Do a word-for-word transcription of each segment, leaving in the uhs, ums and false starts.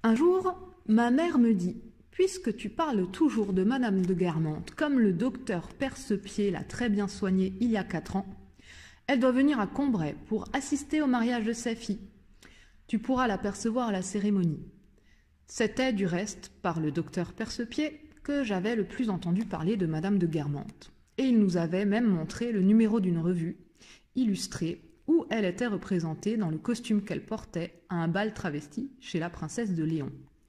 Un jour, ma mère me dit « Puisque tu parles toujours de Madame de Guermantes, comme le docteur Percepied l'a très bien soignée il y a quatre ans, elle doit venir à Combray pour assister au mariage de sa fille. Tu pourras l'apercevoir à la cérémonie. » C'était du reste par le docteur Percepied que j'avais le plus entendu parler de Madame de Guermantes. Et il nous avait même montré le numéro d'une revue illustrée où elle était représentée dans le costume qu'elle portait à un bal travesti chez la princesse de Léon.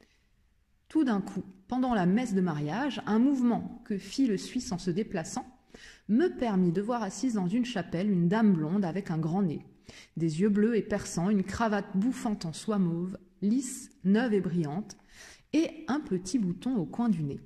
Tout d'un coup, pendant la messe de mariage, un mouvement que fit le Suisse en se déplaçant me permit de voir assise dans une chapelle une dame blonde avec un grand nez, des yeux bleus et perçants, une cravate bouffante en soie mauve, lisse, neuve et brillante, et un petit bouton au coin du nez.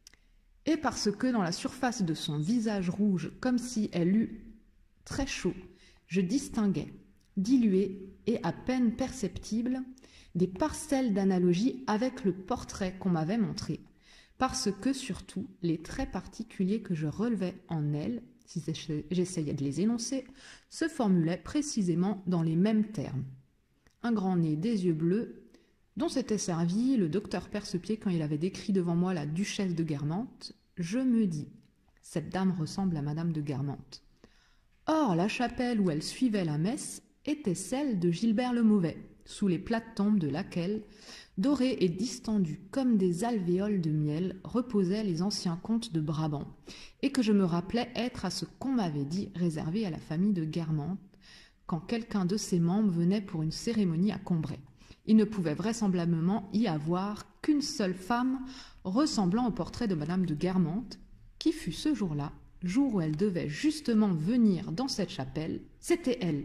Et parce que dans la surface de son visage rouge, comme si elle eût très chaud, je distinguais, dilué et à peine perceptible, des parcelles d'analogie avec le portrait qu'on m'avait montré, parce que surtout les traits particuliers que je relevais en elle, si j'essayais de les énoncer, se formulaient précisément dans les mêmes termes. Un grand nez, des yeux bleus, dont s'était servi le docteur Percepied quand il avait décrit devant moi la duchesse de Guermantes, je me dis, cette dame ressemble à Madame de Guermantes. Or, la chapelle où elle suivait la messe était celle de Gilbert le Mauvais, sous les plates-tombes de laquelle, dorées et distendues comme des alvéoles de miel, reposaient les anciens comtes de Brabant, et que je me rappelais être à ce qu'on m'avait dit réservé à la famille de Guermantes, quand quelqu'un de ses membres venait pour une cérémonie à Combray. Il ne pouvait vraisemblablement y avoir qu'une seule femme ressemblant au portrait de Madame de Guermantes, qui fut ce jour-là, jour où elle devait justement venir dans cette chapelle, c'était elle.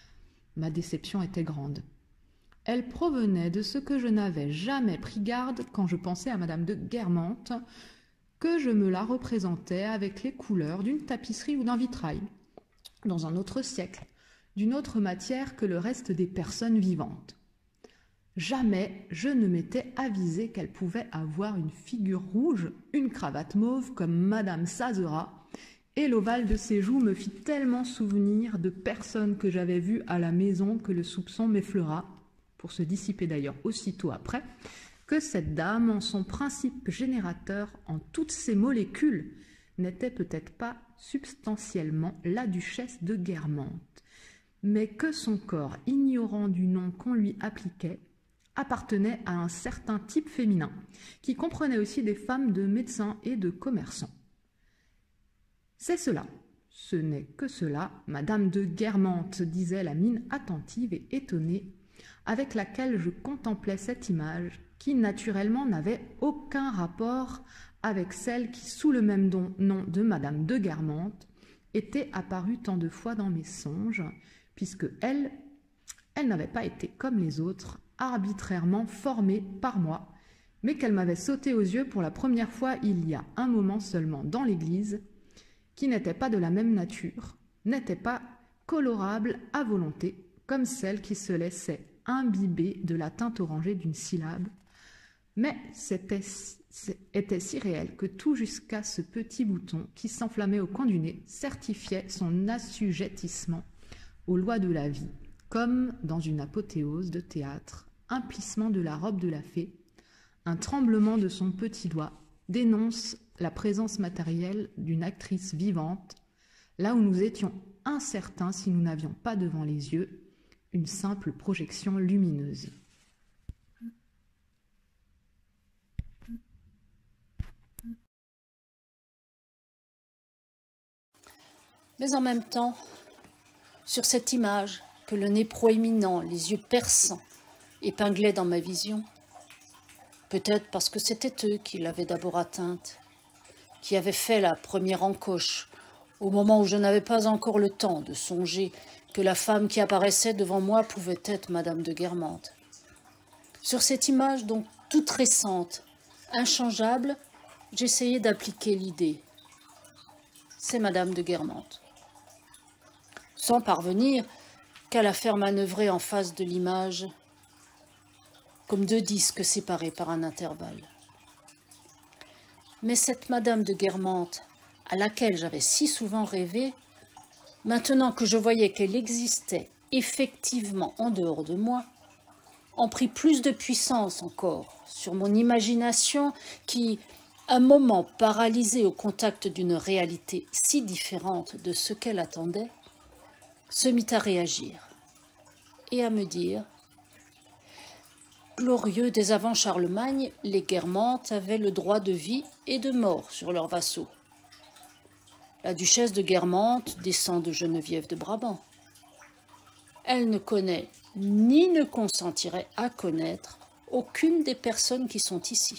Ma déception était grande. Elle provenait de ce que je n'avais jamais pris garde quand je pensais à Madame de Guermantes, que je me la représentais avec les couleurs d'une tapisserie ou d'un vitrail, dans un autre siècle, d'une autre matière que le reste des personnes vivantes. Jamais je ne m'étais avisé qu'elle pouvait avoir une figure rouge, une cravate mauve comme Madame Sazera, et l'ovale de ses joues me fit tellement souvenir de personnes que j'avais vues à la maison que le soupçon m'effleura, pour se dissiper d'ailleurs aussitôt après, que cette dame, en son principe générateur, en toutes ses molécules, n'était peut-être pas substantiellement la duchesse de Guermantes, mais que son corps, ignorant du nom qu'on lui appliquait, appartenait à un certain type féminin, qui comprenait aussi des femmes de médecins et de commerçants. C'est cela, ce n'est que cela, Madame de Guermantes, disait la mine attentive et étonnée, avec laquelle je contemplais cette image, qui naturellement n'avait aucun rapport avec celle qui, sous le même nom de Madame de Guermantes, était apparue tant de fois dans mes songes, puisque elle, elle n'avait pas été comme les autres, arbitrairement formée par moi, mais qu'elle m'avait sauté aux yeux pour la première fois il y a un moment seulement dans l'église, qui n'était pas de la même nature, n'était pas colorable à volonté, comme celle qui se laissait imbiber de la teinte orangée d'une syllabe, mais c'était, était si réel que tout jusqu'à ce petit bouton qui s'enflammait au coin du nez certifiait son assujettissement aux lois de la vie, comme dans une apothéose de théâtre, un plissement de la robe de la fée, un tremblement de son petit doigt dénonce la présence matérielle d'une actrice vivante, là où nous étions incertains si nous n'avions pas devant les yeux une simple projection lumineuse. Mais en même temps, sur cette image que le nez proéminent, les yeux perçants, épinglaient dans ma vision, peut-être parce que c'était eux qui l'avaient d'abord atteinte, qui avaient fait la première encoche, au moment où je n'avais pas encore le temps de songer que la femme qui apparaissait devant moi pouvait être Madame de Guermantes. Sur cette image donc toute récente, inchangeable, j'essayais d'appliquer l'idée. C'est Madame de Guermantes. Sans parvenir qu'à la faire manœuvrer en face de l'image, comme deux disques séparés par un intervalle. Mais cette Madame de Guermantes, à laquelle j'avais si souvent rêvé, maintenant que je voyais qu'elle existait effectivement en dehors de moi, ont pris plus de puissance encore sur mon imagination qui, un moment paralysée au contact d'une réalité si différente de ce qu'elle attendait, se mit à réagir et à me dire « Glorieux dès avant Charlemagne, les Guermantes avaient le droit de vie et de mort sur leurs vassaux. La duchesse de Guermantes descend de Geneviève de Brabant. Elle ne connaît ni ne consentirait à connaître aucune des personnes qui sont ici. »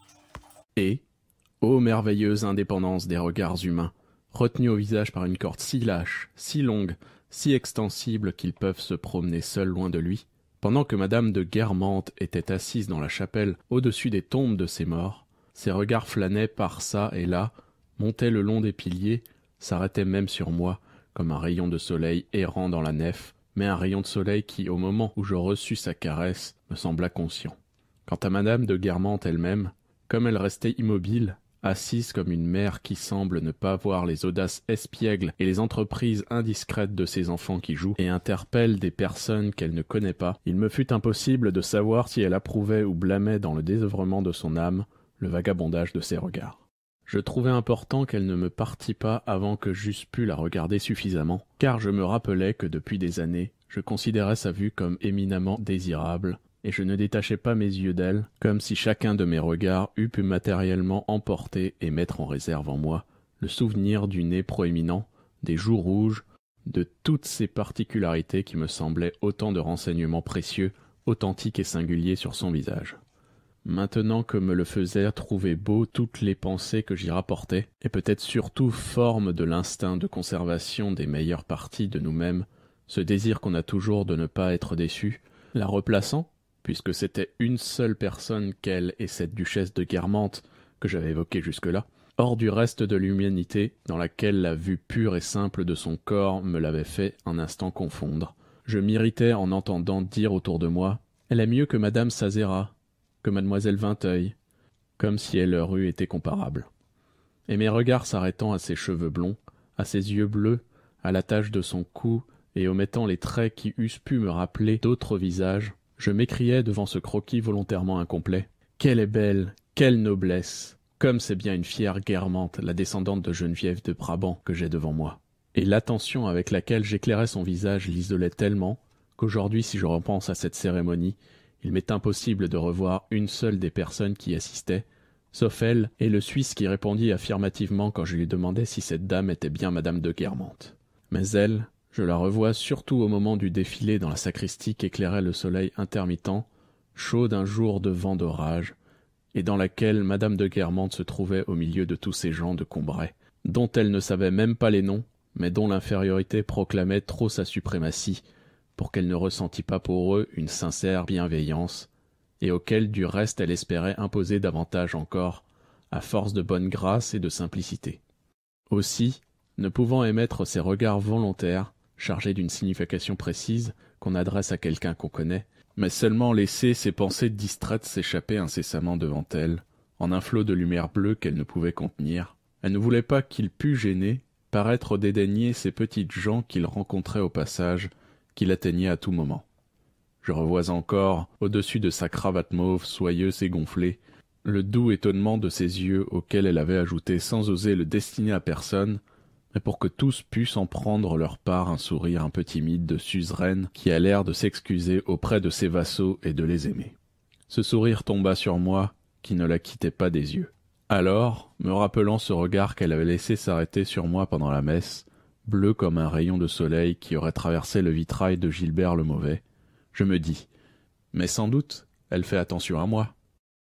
Et, ô merveilleuse indépendance des regards humains, retenus au visage par une corde si lâche, si longue, si extensible qu'ils peuvent se promener seuls loin de lui, pendant que madame de Guermantes était assise dans la chapelle au-dessus des tombes de ses morts, ses regards flânaient par çà et là, montaient le long des piliers, s'arrêtaient même sur moi, comme un rayon de soleil errant dans la nef, mais un rayon de soleil qui, au moment où je reçus sa caresse, me sembla conscient. Quant à madame de Guermantes elle-même, comme elle restait immobile, assise comme une mère qui semble ne pas voir les audaces espiègles et les entreprises indiscrètes de ses enfants qui jouent et interpellent des personnes qu'elle ne connaît pas, il me fut impossible de savoir si elle approuvait ou blâmait dans le désœuvrement de son âme le vagabondage de ses regards. Je trouvais important qu'elle ne me partît pas avant que j'eusse pu la regarder suffisamment, car je me rappelais que depuis des années, je considérais sa vue comme éminemment désirable, et je ne détachais pas mes yeux d'elle, comme si chacun de mes regards eût pu matériellement emporter et mettre en réserve en moi le souvenir du nez proéminent, des joues rouges, de toutes ces particularités qui me semblaient autant de renseignements précieux, authentiques et singuliers sur son visage. Maintenant que me le faisaient trouver beau toutes les pensées que j'y rapportais, et peut-être surtout forme de l'instinct de conservation des meilleures parties de nous-mêmes, ce désir qu'on a toujours de ne pas être déçu, la replaçant, puisque c'était une seule personne qu'elle et cette duchesse de Guermantes que j'avais évoquée jusque-là, hors du reste de l'humanité dans laquelle la vue pure et simple de son corps me l'avait fait un instant confondre. Je m'irritais en entendant dire autour de moi « Elle est mieux que madame Sazera », que mademoiselle Vinteuil, comme si elle leur eût été comparable. Et mes regards s'arrêtant à ses cheveux blonds, à ses yeux bleus, à la tache de son cou et omettant les traits qui eussent pu me rappeler d'autres visages, je m'écriais devant ce croquis volontairement incomplet. Quelle est belle, quelle noblesse! Comme c'est bien une fière Guermante, la descendante de Geneviève de Brabant, que j'ai devant moi. Et l'attention avec laquelle j'éclairais son visage l'isolait tellement qu'aujourd'hui, si je repense à cette cérémonie, il m'est impossible de revoir une seule des personnes qui y assistaient, sauf elle et le Suisse qui répondit affirmativement quand je lui demandai si cette dame était bien madame de Guermantes. Mais elle, je la revois surtout au moment du défilé dans la sacristie qu'éclairait le soleil intermittent, chaud d'un jour de vent d'orage, et dans laquelle madame de Guermantes se trouvait au milieu de tous ces gens de Combray, dont elle ne savait même pas les noms, mais dont l'infériorité proclamait trop sa suprématie, pour qu'elle ne ressentît pas pour eux une sincère bienveillance, et auquel du reste elle espérait imposer davantage encore, à force de bonne grâce et de simplicité. Aussi, ne pouvant émettre ces regards volontaires, chargés d'une signification précise qu'on adresse à quelqu'un qu'on connaît, mais seulement laisser ses pensées distraites s'échapper incessamment devant elle, en un flot de lumière bleue qu'elle ne pouvait contenir, elle ne voulait pas qu'il pût gêner, paraître dédaigner ces petites gens qu'il rencontrait au passage, qu'il atteignait à tout moment. Je revois encore, au-dessus de sa cravate mauve soyeuse et gonflée, le doux étonnement de ses yeux auxquels elle avait ajouté sans oser le destiner à personne, mais pour que tous pussent en prendre leur part un sourire un peu timide de suzeraine qui a l'air de s'excuser auprès de ses vassaux et de les aimer. Ce sourire tomba sur moi, qui ne la quittait pas des yeux. Alors, me rappelant ce regard qu'elle avait laissé s'arrêter sur moi pendant la messe, bleu comme un rayon de soleil qui aurait traversé le vitrail de Gilbert le Mauvais, je me dis « Mais sans doute, elle fait attention à moi. »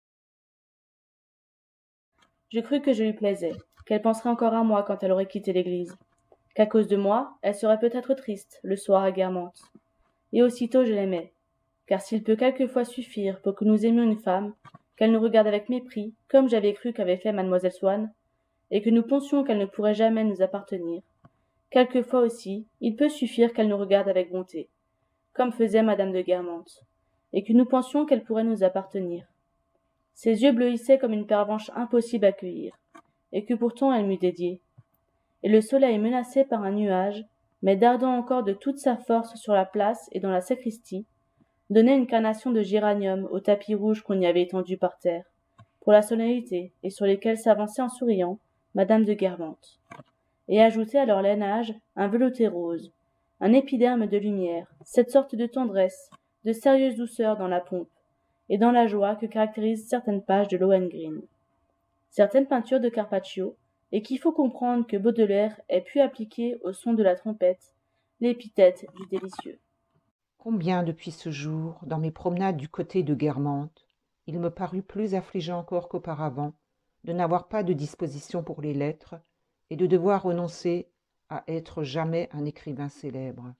Je crus que je lui plaisais, qu'elle penserait encore à moi quand elle aurait quitté l'église, qu'à cause de moi, elle serait peut-être triste, le soir à Guermantes. Et aussitôt je l'aimais, car s'il peut quelquefois suffire pour que nous aimions une femme, qu'elle nous regarde avec mépris, comme j'avais cru qu'avait fait mademoiselle Swann, et que nous pensions qu'elle ne pourrait jamais nous appartenir, quelquefois aussi, il peut suffire qu'elle nous regarde avec bonté, comme faisait madame de Guermantes, et que nous pensions qu'elle pourrait nous appartenir. Ses yeux bleuissaient comme une pervenche impossible à cueillir, et que pourtant elle m'eût dédiée. Et le soleil menacé par un nuage, mais dardant encore de toute sa force sur la place et dans la sacristie, donnait une carnation de géranium au tapis rouge qu'on y avait étendu par terre, pour la solennité, et sur lesquels s'avançait en souriant madame de Guermantes, et ajoutait à leur lainage un velouté rose, un épiderme de lumière, cette sorte de tendresse, de sérieuse douceur dans la pompe, et dans la joie que caractérisent certaines pages de Lohengrin, certaines peintures de Carpaccio, et qu'il faut comprendre que Baudelaire ait pu appliquer au son de la trompette l'épithète du délicieux. Combien depuis ce jour, dans mes promenades du côté de Guermantes, il me parut plus affligeant encore qu'auparavant de n'avoir pas de disposition pour les lettres et de devoir renoncer à être jamais un écrivain célèbre.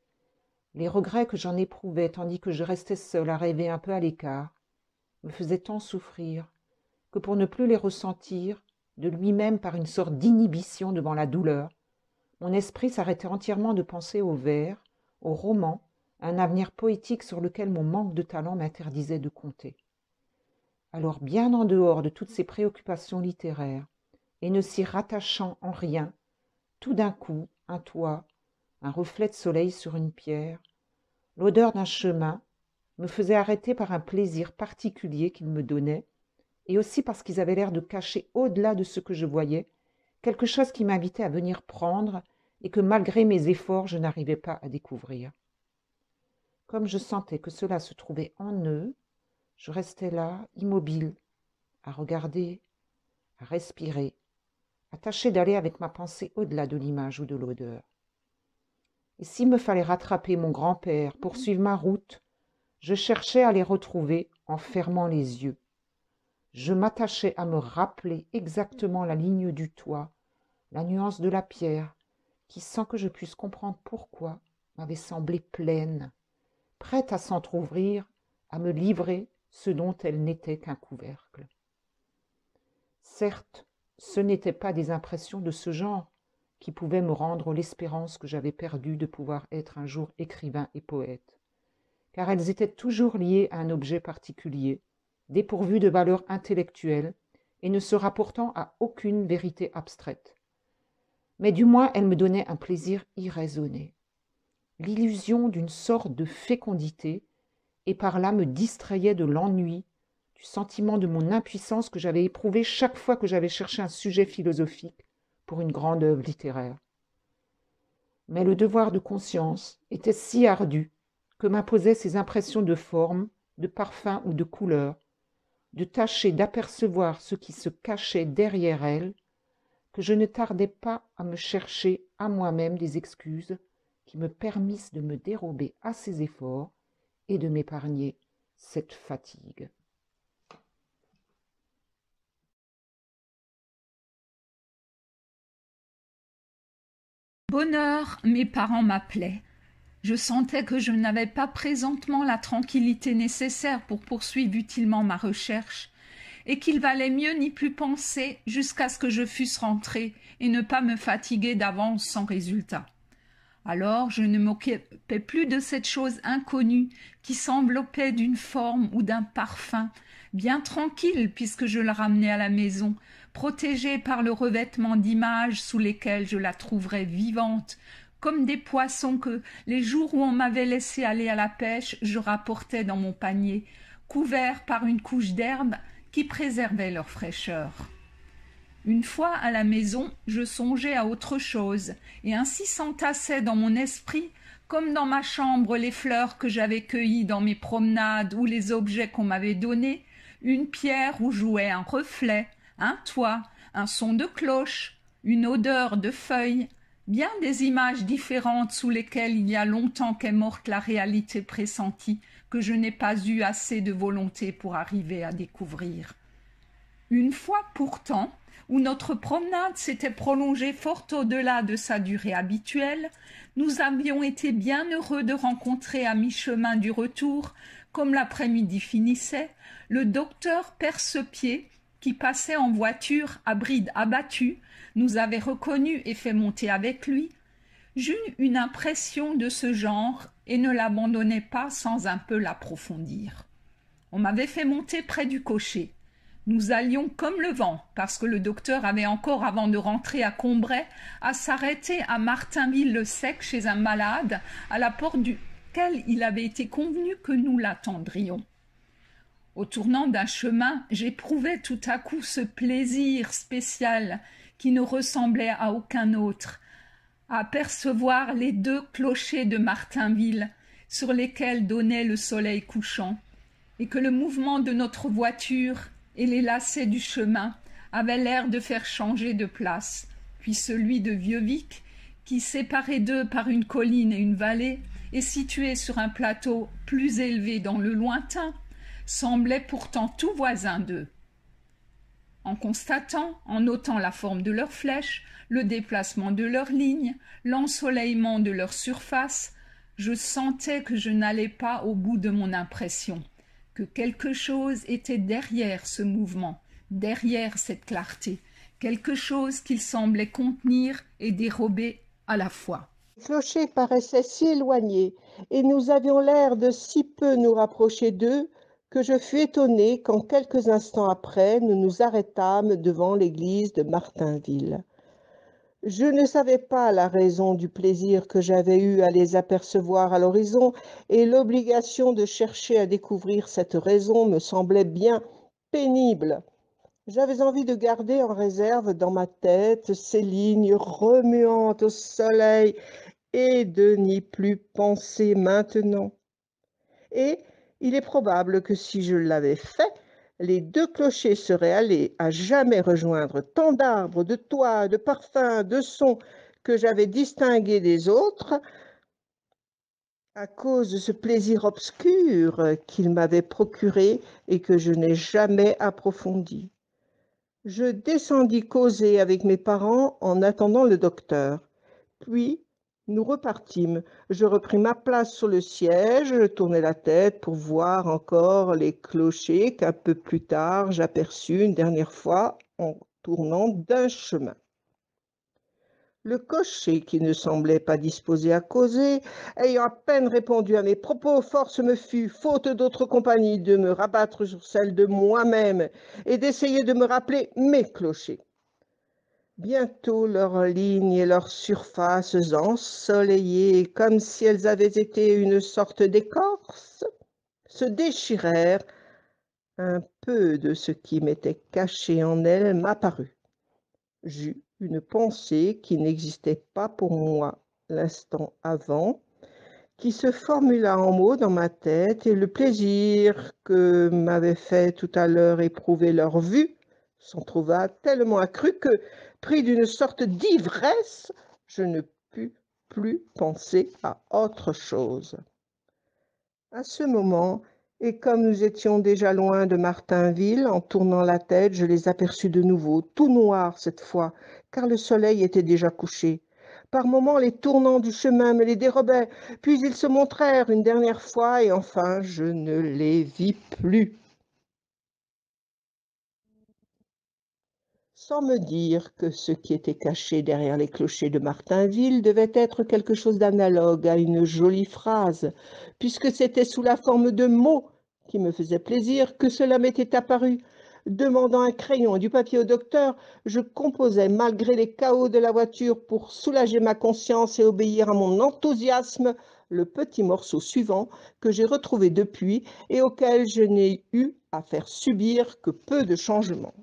Les regrets que j'en éprouvais tandis que je restais seul à rêver un peu à l'écart me faisaient tant souffrir que pour ne plus les ressentir de lui-même par une sorte d'inhibition devant la douleur, mon esprit s'arrêtait entièrement de penser au vers, au roman, un avenir poétique sur lequel mon manque de talent m'interdisait de compter. Alors, bien en dehors de toutes ces préoccupations littéraires, et ne s'y rattachant en rien, tout d'un coup, un toit, un reflet de soleil sur une pierre, l'odeur d'un chemin, me faisait arrêter par un plaisir particulier qu'ils me donnaient, et aussi parce qu'ils avaient l'air de cacher au-delà de ce que je voyais, quelque chose qui m'invitait à venir prendre et que malgré mes efforts, je n'arrivais pas à découvrir. Comme je sentais que cela se trouvait en eux, je restais là, immobile, à regarder, à respirer, à tâcher d'aller avec ma pensée au-delà de l'image ou de l'odeur. Et s'il me fallait rattraper mon grand-père, poursuivre ma route, je cherchais à les retrouver en fermant les yeux. Je m'attachais à me rappeler exactement la ligne du toit, la nuance de la pierre, qui, sans que je puisse comprendre pourquoi, m'avait semblé pleine, prête à s'entr'ouvrir, à me livrer ce dont elle n'était qu'un couvercle. Certes, ce n'étaient pas des impressions de ce genre qui pouvaient me rendre l'espérance que j'avais perdue de pouvoir être un jour écrivain et poète, car elles étaient toujours liées à un objet particulier, dépourvu de valeur intellectuelle et ne se rapportant à aucune vérité abstraite. Mais du moins elles me donnaient un plaisir irraisonné, l'illusion d'une sorte de fécondité, et par là me distrayaient de l'ennui, du sentiment de mon impuissance que j'avais éprouvé chaque fois que j'avais cherché un sujet philosophique pour une grande œuvre littéraire. Mais le devoir de conscience était si ardu que m'imposaient ces impressions de forme, de parfum ou de couleur, de tâcher d'apercevoir ce qui se cachait derrière elles, que je ne tardais pas à me chercher à moi-même des excuses qui me permissent de me dérober à ces efforts et de m'épargner cette fatigue. Bonheur, mes parents m'appelaient. Je sentais que je n'avais pas présentement la tranquillité nécessaire pour poursuivre utilement ma recherche, et qu'il valait mieux n'y plus penser jusqu'à ce que je fusse rentrée et ne pas me fatiguer d'avance sans résultat. Alors je ne m'occupais plus de cette chose inconnue qui s'enveloppait d'une forme ou d'un parfum, bien tranquille puisque je la ramenais à la maison, protégée par le revêtement d'images sous lesquelles je la trouverais vivante, comme des poissons que, les jours où on m'avait laissé aller à la pêche, je rapportais dans mon panier, couverts par une couche d'herbe qui préservait leur fraîcheur. Une fois à la maison, je songeais à autre chose, et ainsi s'entassaient dans mon esprit, comme dans ma chambre les fleurs que j'avais cueillies dans mes promenades ou les objets qu'on m'avait donnés, une pierre où jouait un reflet, un toit, un son de cloche, une odeur de feuilles, bien des images différentes sous lesquelles il y a longtemps qu'est morte la réalité pressentie, que je n'ai pas eu assez de volonté pour arriver à découvrir. Une fois pourtant, où notre promenade s'était prolongée fort au-delà de sa durée habituelle, nous avions été bien heureux de rencontrer à mi-chemin du retour, comme l'après-midi finissait, le docteur Percepied, qui passait en voiture à bride abattue, nous avait reconnus et fait monter avec lui. J'eus une impression de ce genre et ne l'abandonnai pas sans un peu l'approfondir. On m'avait fait monter près du cocher. Nous allions comme le vent, parce que le docteur avait encore, avant de rentrer à Combray, à s'arrêter à Martainville-le-Sec chez un malade, à la porte du, laquelle il avait été convenu que nous l'attendrions. Au tournant d'un chemin, j'éprouvais tout à coup ce plaisir spécial qui ne ressemblait à aucun autre, à apercevoir les deux clochers de Martainville sur lesquels donnait le soleil couchant, et que le mouvement de notre voiture et les lacets du chemin avaient l'air de faire changer de place, puis celui de Vieux-Vic, qui, séparé d'eux par une colline et une vallée, et situé sur un plateau plus élevé dans le lointain, semblait pourtant tout voisin d'eux. En constatant, en notant la forme de leurs flèches, le déplacement de leurs lignes, l'ensoleillement de leur surface, je sentais que je n'allais pas au bout de mon impression, que quelque chose était derrière ce mouvement, derrière cette clarté, quelque chose qu'il semblait contenir et dérober à la fois. Les clochers paraissaient si éloignés, et nous avions l'air de si peu nous rapprocher d'eux, que je fus étonné quand quelques instants après nous nous arrêtâmes devant l'église de Martainville. Je ne savais pas la raison du plaisir que j'avais eu à les apercevoir à l'horizon, et l'obligation de chercher à découvrir cette raison me semblait bien pénible. J'avais envie de garder en réserve dans ma tête ces lignes remuantes au soleil et de n'y plus penser maintenant. Et il est probable que si je l'avais fait, les deux clochers seraient allés à jamais rejoindre tant d'arbres, de toits, de parfums, de sons que j'avais distingués des autres à cause de ce plaisir obscur qu'ils m'avaient procuré et que je n'ai jamais approfondi. Je descendis causer avec mes parents en attendant le docteur. Puis, nous repartîmes. Je repris ma place sur le siège, je tournai la tête pour voir encore les clochers qu'un peu plus tard j'aperçus une dernière fois en tournant d'un chemin. Le cocher, qui ne semblait pas disposé à causer, ayant à peine répondu à mes propos, force me fut, faute d'autre compagnie, de me rabattre sur celle de moi-même et d'essayer de me rappeler mes clochers. Bientôt leurs lignes et leurs surfaces ensoleillées, comme si elles avaient été une sorte d'écorce, se déchirèrent. Un peu de ce qui m'était caché en elles m'apparut. J'eus une pensée qui n'existait pas pour moi l'instant avant, qui se formula en mots dans ma tête, et le plaisir que m'avait fait tout à l'heure éprouver leur vue s'en trouva tellement accru que, pris d'une sorte d'ivresse, je ne pus plus penser à autre chose. À ce moment, et comme nous étions déjà loin de Martainville, en tournant la tête, je les aperçus de nouveau, tout noirs cette fois, car le soleil était déjà couché. Par moments, les tournants du chemin me les dérobaient, puis ils se montrèrent une dernière fois, et enfin, je ne les vis plus. Sans me dire que ce qui était caché derrière les clochers de Martainville devait être quelque chose d'analogue à une jolie phrase, puisque c'était sous la forme de mots qui me faisait plaisir que cela m'était apparu. Demandant un crayon et du papier au docteur, je composais malgré les cahots de la voiture pour soulager ma conscience et obéir à mon enthousiasme le petit morceau suivant que j'ai retrouvé depuis et auquel je n'ai eu à faire subir que peu de changements.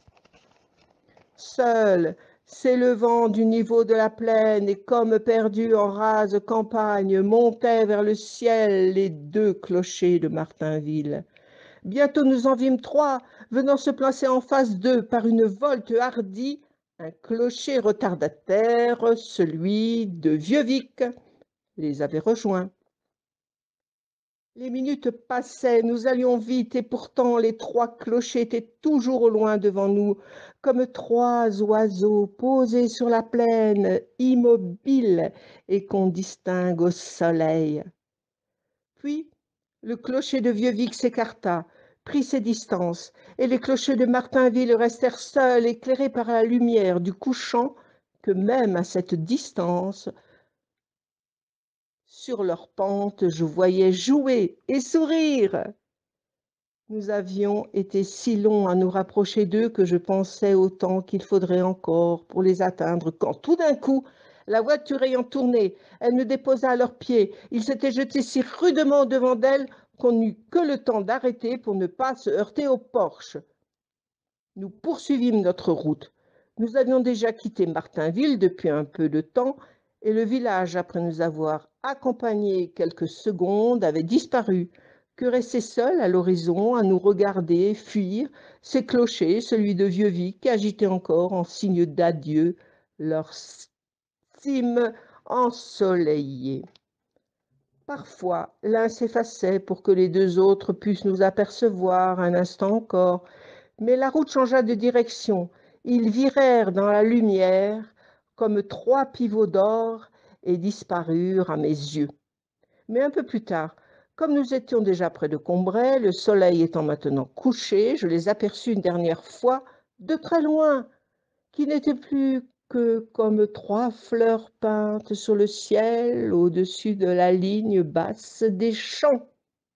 Seul, s'élevant du niveau de la plaine et comme perdu en rase campagne, montaient vers le ciel les deux clochers de Martainville. Bientôt nous en vîmes trois, venant se placer en face d'eux par une volte hardie, un clocher retardataire, celui de Vieux-Vic, les avait rejoints. Les minutes passaient, nous allions vite, et pourtant les trois clochers étaient toujours au loin devant nous, comme trois oiseaux posés sur la plaine, immobiles, et qu'on distingue au soleil. Puis le clocher de Vieux-Vic s'écarta, prit ses distances, et les clochers de Martainville restèrent seuls, éclairés par la lumière du couchant, que même à cette distance, sur leur pente, je voyais jouer et sourire. Nous avions été si longs à nous rapprocher d'eux que je pensais au temps qu'il faudrait encore pour les atteindre, quand tout d'un coup, La voiture ayant tourné, elle me déposa à leurs pieds. Ils s'étaient jetés si rudement devant d'elle qu'on n'eut que le temps d'arrêter pour ne pas se heurter au porche. Nous poursuivîmes notre route. Nous avions déjà quitté Martainville depuis un peu de temps, et le village, après nous avoir accompagnés quelques secondes, avait disparu, que restait seul à l'horizon à nous regarder fuir ces clochers, celui de Vieux-Vic, agitaient encore en signe d'adieu leur cime ensoleillée. Parfois, l'un s'effaçait pour que les deux autres pussent nous apercevoir un instant encore, mais la route changea de direction. Ils virèrent dans la lumière comme trois pivots d'or et disparurent à mes yeux. Mais un peu plus tard, comme nous étions déjà près de Combray, le soleil étant maintenant couché, je les aperçus une dernière fois de très loin, qui n'étaient plus que comme trois fleurs peintes sur le ciel au-dessus de la ligne basse des champs.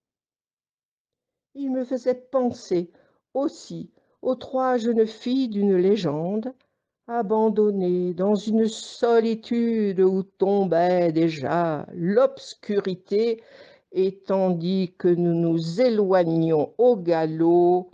Ils me faisaient penser aussi aux trois jeunes filles d'une légende, abandonnées dans une solitude où tombait déjà l'obscurité, et tandis que nous nous éloignions au galop,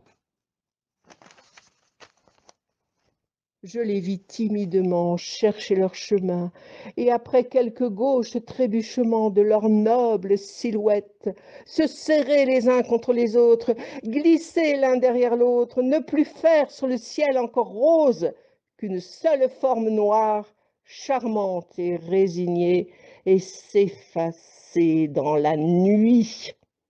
je les vis timidement chercher leur chemin, et après quelques gauches trébuchements de leurs nobles silhouettes, se serrer les uns contre les autres, glisser l'un derrière l'autre, ne plus faire sur le ciel encore rose qu'une seule forme noire, charmante et résignée, et s'effacer dans la nuit.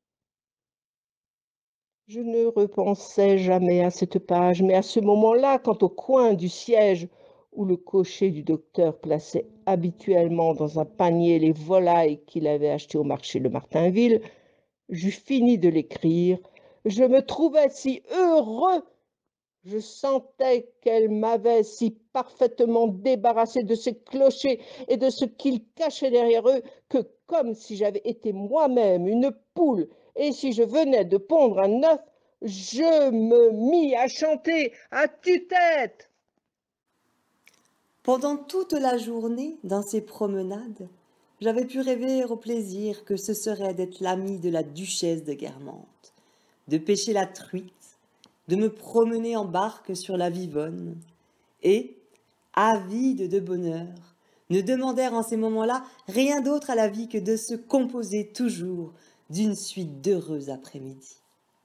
Je ne repensais jamais à cette page, mais à ce moment-là, quand au coin du siège où le cocher du docteur plaçait habituellement dans un panier les volailles qu'il avait achetées au marché de Martainville, j'eus fini de l'écrire, je me trouvais si heureux, je sentais qu'elle m'avait si parfaitement débarrassé de ces clochers et de ce qu'ils cachaient derrière eux, que comme si j'avais été moi-même une poule, et si je venais de pondre un œuf, je me mis à chanter à tue-tête. Pendant toute la journée, dans ces promenades, j'avais pu rêver au plaisir que ce serait d'être l'ami de la duchesse de Guermantes, de pêcher la truite, de me promener en barque sur la Vivonne, et, avides de bonheur, ne demandèrent en ces moments-là rien d'autre à la vie que de se composer toujours d'une suite d'heureux après-midi.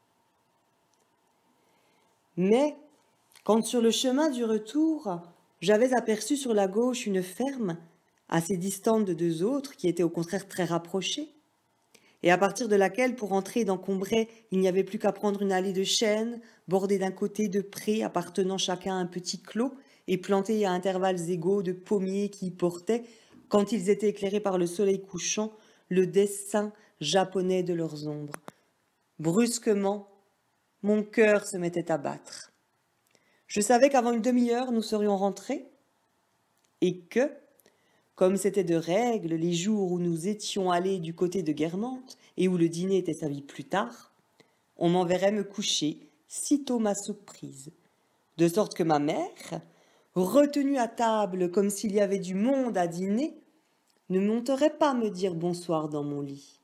Mais, quand sur le chemin du retour, j'avais aperçu sur la gauche une ferme, assez distante de deux autres, qui étaient au contraire très rapprochées, et à partir de laquelle, pour entrer dans Combray, il n'y avait plus qu'à prendre une allée de chênes, bordée d'un côté de prés appartenant chacun à un petit clos, et plantés à intervalles égaux de pommiers qui y portaient, quand ils étaient éclairés par le soleil couchant, le dessin japonais de leurs ombres. Brusquement, mon cœur se mettait à battre. Je savais qu'avant une demi-heure, nous serions rentrés, et que, comme c'était de règle les jours où nous étions allés du côté de Guermantes et où le dîner était servi plus tard, on m'enverrait me coucher sitôt ma soupe prise, de sorte que ma mère, retenue à table comme s'il y avait du monde à dîner, ne monterait pas me dire bonsoir dans mon lit.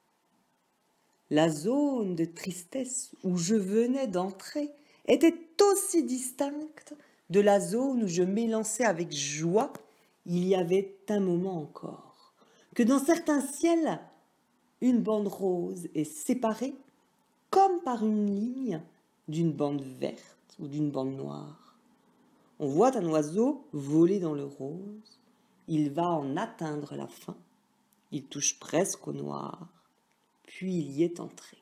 La zone de tristesse où je venais d'entrer était aussi distincte de la zone où je m'élançais avec joie il y avait un moment encore, que dans certains ciels, une bande rose est séparée, comme par une ligne, d'une bande verte ou d'une bande noire. On voit un oiseau voler dans le rose, il va en atteindre la fin, il touche presque au noir, puis il y est entré.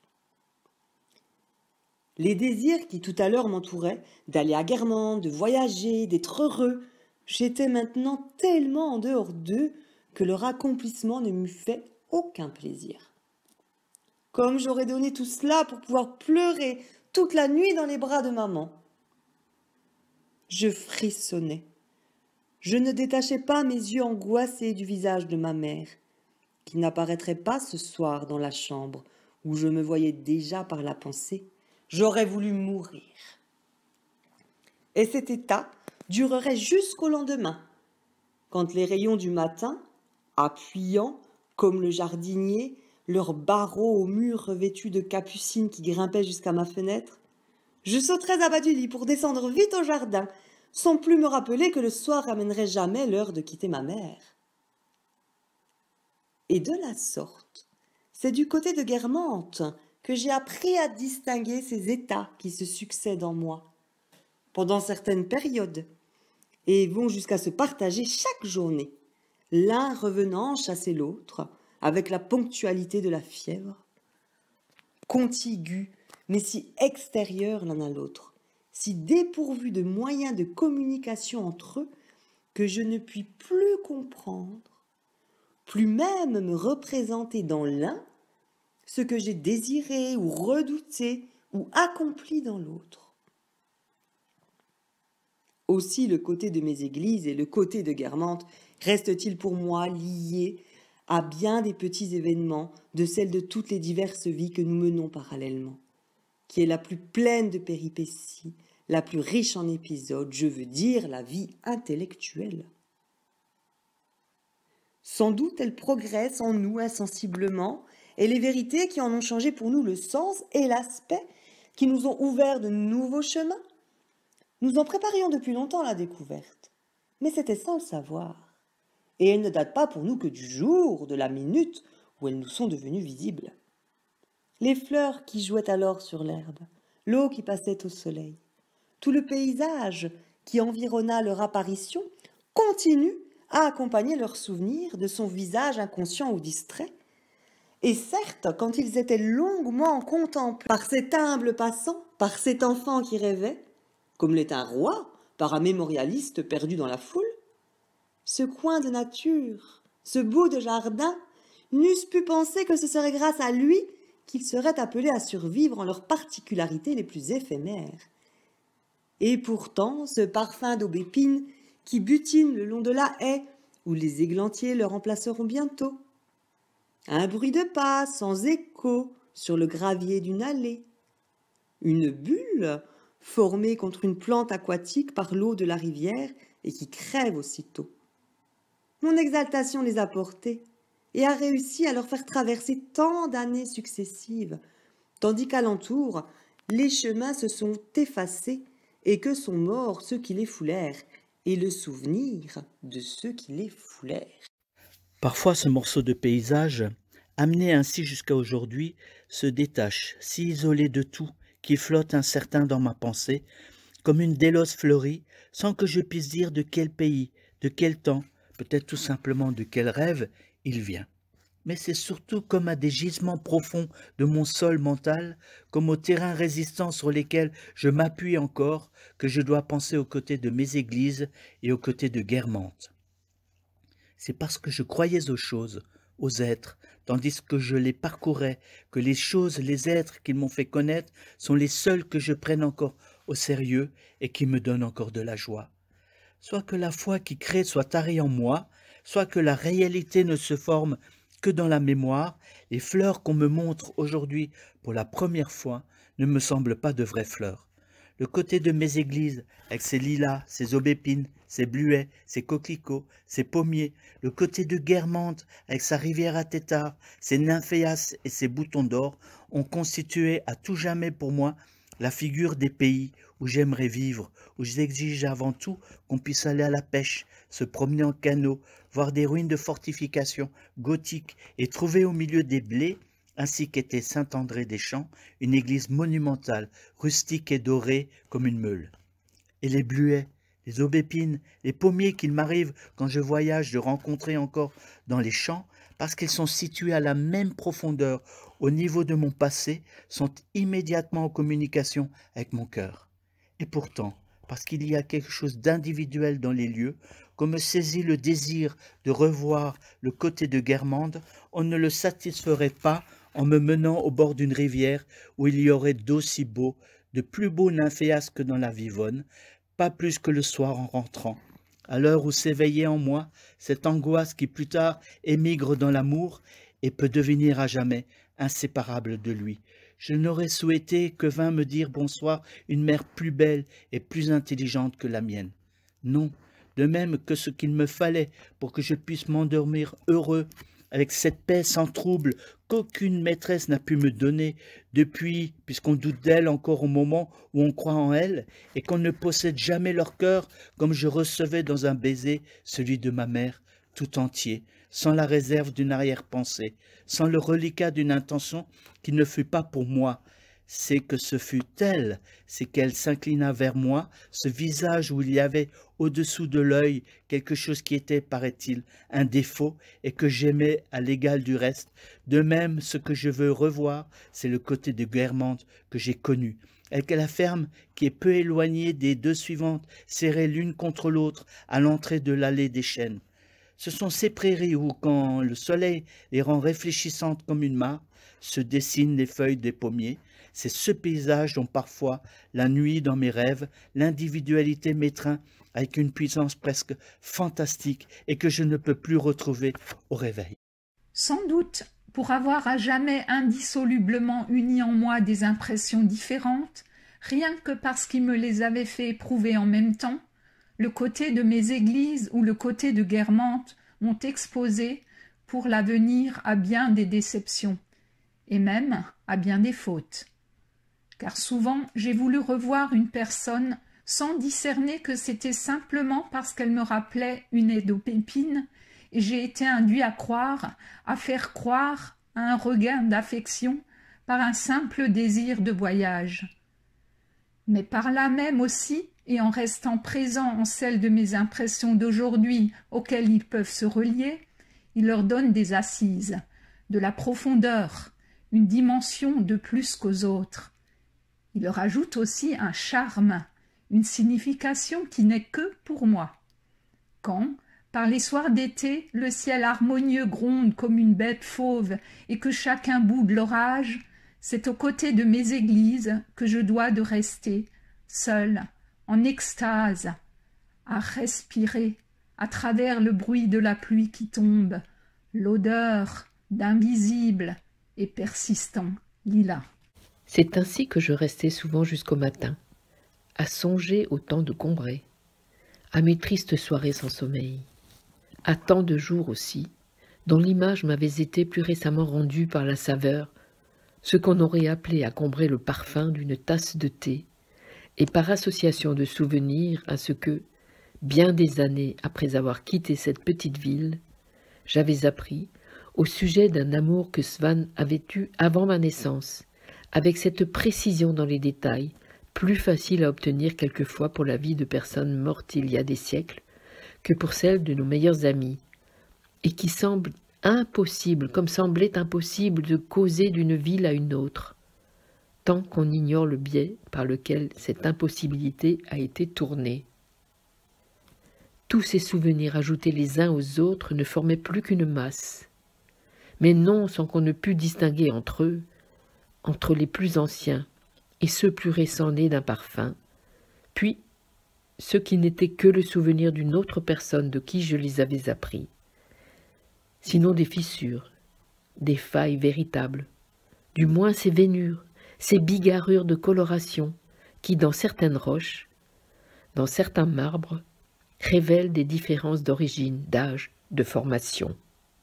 Les désirs qui tout à l'heure m'entouraient, d'aller à Guermantes, de voyager, d'être heureux, j'étais maintenant tellement en dehors d'eux que leur accomplissement ne m'eût fait aucun plaisir. Comme j'aurais donné tout cela pour pouvoir pleurer toute la nuit dans les bras de maman. Je frissonnais. Je ne détachais pas mes yeux angoissés du visage de ma mère, qui n'apparaîtrait pas ce soir dans la chambre où je me voyais déjà par la pensée. J'aurais voulu mourir. Et cet état durerait jusqu'au lendemain, quand les rayons du matin, appuyant, comme le jardinier, leurs barreaux au mur revêtus de capucines qui grimpaient jusqu'à ma fenêtre, je sauterais à bas du lit pour descendre vite au jardin, sans plus me rappeler que le soir ramènerait jamais l'heure de quitter ma mère. Et de la sorte, c'est du côté de Guermantes que j'ai appris à distinguer ces états qui se succèdent en moi, pendant certaines périodes, et vont jusqu'à se partager chaque journée, l'un revenant chasser l'autre, avec la ponctualité de la fièvre, contigus, mais si extérieurs l'un à l'autre, si dépourvus de moyens de communication entre eux, que je ne puis plus comprendre, plus même me représenter dans l'un ce que j'ai désiré ou redouté ou accompli dans l'autre. Aussi le côté de mes églises et le côté de Guermantes reste-t-il pour moi lié à bien des petits événements de celles de toutes les diverses vies que nous menons parallèlement, qui est la plus pleine de péripéties, la plus riche en épisodes, je veux dire la vie intellectuelle. Sans doute elle progresse en nous insensiblement, et les vérités qui en ont changé pour nous le sens et l'aspect, qui nous ont ouvert de nouveaux chemins, nous en préparions depuis longtemps la découverte, mais c'était sans le savoir. Et elles ne datent pas pour nous que du jour, de la minute où elles nous sont devenues visibles. Les fleurs qui jouaient alors sur l'herbe, l'eau qui passait au soleil, tout le paysage qui environna leur apparition continue à accompagner leurs souvenirs de son visage inconscient ou distrait. Et certes, quand ils étaient longuement contemplés par cet humble passant, par cet enfant qui rêvait, comme l'est un roi par un mémorialiste perdu dans la foule, ce coin de nature, ce bout de jardin, n'eussent pu penser que ce serait grâce à lui qu'ils seraient appelés à survivre en leurs particularités les plus éphémères. Et pourtant, ce parfum d'aubépine qui butine le long de la haie, où les églantiers le remplaceront bientôt. Un bruit de pas sans écho sur le gravier d'une allée. Une bulle formée contre une plante aquatique par l'eau de la rivière et qui crève aussitôt. Mon exaltation les a portés et a réussi à leur faire traverser tant d'années successives, tandis qu'alentour, les chemins se sont effacés et que sont morts ceux qui les foulèrent, et le souvenir de ceux qui les foulèrent. Parfois ce morceau de paysage, amené ainsi jusqu'à aujourd'hui, se détache, si isolé de tout, qui flotte incertain dans ma pensée, comme une déloce fleurie, sans que je puisse dire de quel pays, de quel temps, peut-être tout simplement de quel rêve il vient. Mais c'est surtout comme à des gisements profonds de mon sol mental, comme aux terrains résistants sur lesquels je m'appuie encore, que je dois penser aux côtés de mes églises et aux côtés de Guermantes. C'est parce que je croyais aux choses, aux êtres, tandis que je les parcourais, que les choses, les êtres qu'ils m'ont fait connaître sont les seuls que je prenne encore au sérieux et qui me donnent encore de la joie. Soit que la foi qui crée soit tarie en moi, soit que la réalité ne se forme que dans la mémoire, les fleurs qu'on me montre aujourd'hui pour la première fois ne me semblent pas de vraies fleurs. Le côté de mes églises, avec ses lilas, ses aubépines, ses bluets, ses coquelicots, ses pommiers, le côté de Guermantes, avec sa rivière à tétard, ses nymphéas et ses boutons d'or, ont constitué à tout jamais pour moi la figure des pays où j'aimerais vivre, où j'exige avant tout qu'on puisse aller à la pêche, se promener en canot, voir des ruines de fortifications gothiques et trouver au milieu des blés, ainsi qu'était Saint-André des Champs, une église monumentale, rustique et dorée comme une meule. Et les bluets, les aubépines, les pommiers qu'il m'arrive quand je voyage de rencontrer encore dans les champs, parce qu'ils sont situés à la même profondeur au niveau de mon passé, sont immédiatement en communication avec mon cœur. Et pourtant, parce qu'il y a quelque chose d'individuel dans les lieux, qu'on me saisit le désir de revoir le côté de Guermantes, on ne le satisferait pas en me menant au bord d'une rivière où il y aurait d'aussi beaux, de plus beaux nymphéas que dans la Vivonne, pas plus que le soir en rentrant, à l'heure où s'éveillait en moi cette angoisse qui plus tard émigre dans l'amour et peut devenir à jamais inséparable de lui. Je n'aurais souhaité que vint me dire bonsoir une mère plus belle et plus intelligente que la mienne. Non, de même que ce qu'il me fallait pour que je puisse m'endormir heureux, avec cette paix sans trouble qu'aucune maîtresse n'a pu me donner depuis, puisqu'on doute d'elle encore au moment où on croit en elle, et qu'on ne possède jamais leur cœur comme je recevais dans un baiser celui de ma mère tout entier, sans la réserve d'une arrière-pensée, sans le reliquat d'une intention qui ne fut pas pour moi. C'est que ce fut elle, c'est qu'elle s'inclina vers moi, ce visage où il y avait au-dessous de l'œil quelque chose qui était, paraît-il, un défaut et que j'aimais à l'égal du reste. De même, ce que je veux revoir, c'est le côté de Guermantes que j'ai connu, avec la ferme qui est peu éloignée des deux suivantes, serrées l'une contre l'autre à l'entrée de l'allée des chênes. Ce sont ces prairies où, quand le soleil les rend réfléchissantes comme une mare, se dessinent les feuilles des pommiers. C'est ce paysage dont parfois, la nuit dans mes rêves, l'individualité m'étreint avec une puissance presque fantastique et que je ne peux plus retrouver au réveil. Sans doute, pour avoir à jamais indissolublement uni en moi des impressions différentes, rien que parce qu'il me les avait fait éprouver en même temps, le côté de mes églises ou le côté de Guermantes m'ont exposé pour l'avenir à bien des déceptions, et même à bien des fautes. Car souvent j'ai voulu revoir une personne sans discerner que c'était simplement parce qu'elle me rappelait une Hédopépine, et j'ai été induit à croire, à faire croire à un regain d'affection par un simple désir de voyage. Mais par là même aussi, et en restant présent en celles de mes impressions d'aujourd'hui auxquelles ils peuvent se relier, il leur donne des assises, de la profondeur, une dimension de plus qu'aux autres. Il leur ajoute aussi un charme, une signification qui n'est que pour moi. Quand, par les soirs d'été, le ciel harmonieux gronde comme une bête fauve et que chacun boude l'orage, c'est aux côtés de mes églises que je dois de rester, seul, en extase, à respirer, à travers le bruit de la pluie qui tombe, l'odeur d'invisible et persistant lilas. C'est ainsi que je restais souvent jusqu'au matin, à songer au temps de Combray, à mes tristes soirées sans sommeil, à tant de jours aussi, dont l'image m'avait été plus récemment rendue par la saveur, ce qu'on aurait appelé à Combray le parfum d'une tasse de thé, et par association de souvenirs à ce que, bien des années après avoir quitté cette petite ville, j'avais appris au sujet d'un amour que Svan avait eu avant ma naissance, avec cette précision dans les détails, plus facile à obtenir quelquefois pour la vie de personnes mortes il y a des siècles que pour celle de nos meilleurs amis, et qui semble impossible, comme semblait impossible de causer d'une ville à une autre, tant qu'on ignore le biais par lequel cette impossibilité a été tournée. Tous ces souvenirs ajoutés les uns aux autres ne formaient plus qu'une masse, mais non sans qu'on ne pût distinguer entre eux, entre les plus anciens et ceux plus récents nés d'un parfum, puis ceux qui n'étaient que le souvenir d'une autre personne de qui je les avais appris, sinon des fissures, des failles véritables, du moins ces veinures, ces bigarrures de coloration qui, dans certaines roches, dans certains marbres, révèlent des différences d'origine, d'âge, de formation.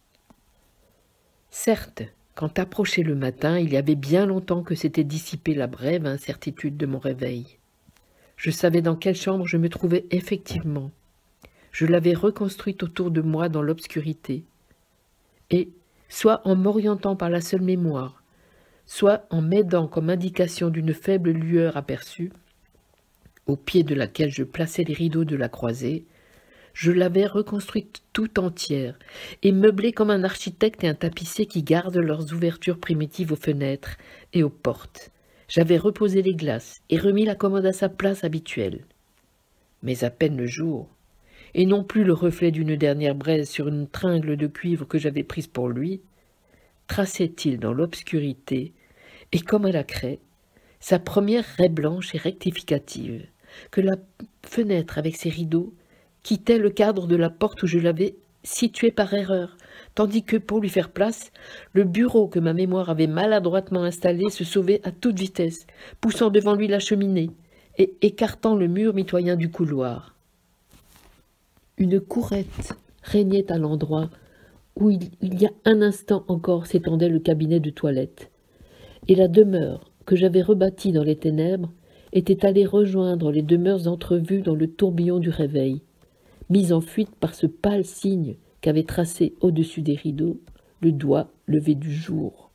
Certes, quand approchait le matin, il y avait bien longtemps que s'était dissipée la brève incertitude de mon réveil. Je savais dans quelle chambre je me trouvais effectivement. Je l'avais reconstruite autour de moi dans l'obscurité. Et, soit en m'orientant par la seule mémoire, soit en m'aidant comme indication d'une faible lueur aperçue, au pied de laquelle je plaçais les rideaux de la croisée, je l'avais reconstruite tout entière et meublée comme un architecte et un tapissier qui gardent leurs ouvertures primitives aux fenêtres et aux portes. J'avais reposé les glaces et remis la commode à sa place habituelle. Mais à peine le jour, et non plus le reflet d'une dernière braise sur une tringle de cuivre que j'avais prise pour lui, traçait-il dans l'obscurité, et comme à la craie, sa première raie blanche et rectificative, que la fenêtre avec ses rideaux quittait le cadre de la porte où je l'avais située par erreur, tandis que, pour lui faire place, le bureau que ma mémoire avait maladroitement installé se sauvait à toute vitesse, poussant devant lui la cheminée et écartant le mur mitoyen du couloir. Une courette régnait à l'endroit où il, il y a un instant encore s'étendait le cabinet de toilette. Et la demeure que j'avais rebâtie dans les ténèbres était allée rejoindre les demeures entrevues dans le tourbillon du réveil, mise en fuite par ce pâle signe qu'avait tracé au-dessus des rideaux le doigt levé du jour.